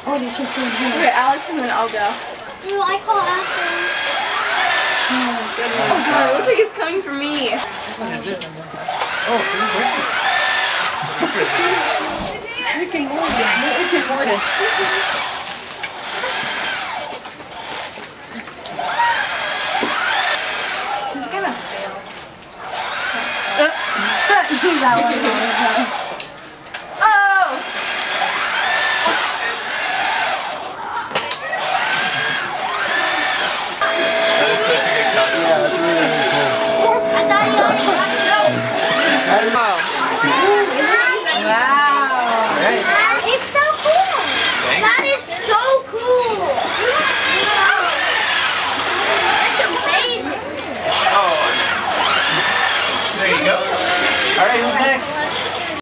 Oh, the chick is here. Okay, Alex, and then I'll go. No, I call after. Oh god, it looks like it's coming for me. Rick and Morty. Rick and Mortis. This is gonna fail. That one.